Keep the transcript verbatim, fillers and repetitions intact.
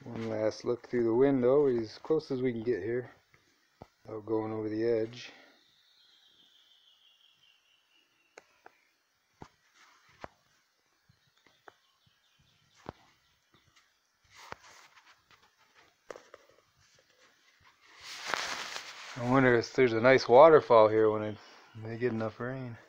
One last look through the window, as close as we can get here without going over the edge. I wonder if there's a nice waterfall here when it, when they get enough rain.